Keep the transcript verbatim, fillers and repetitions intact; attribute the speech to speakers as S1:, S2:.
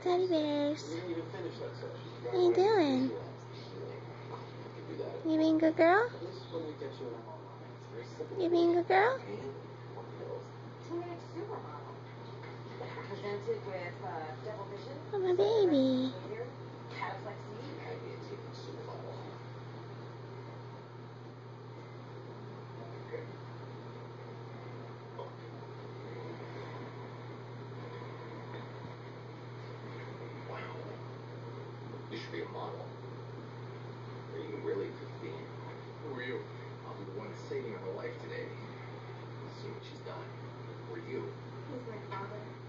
S1: teddy bears. What are you doing? You being a good girl? You being a good girl? I'm a baby.
S2: You should be a model. Are you really fifteen? Who are you? I'm the one saving her life today. Let's see what she's done. Who are you?
S3: He's my father.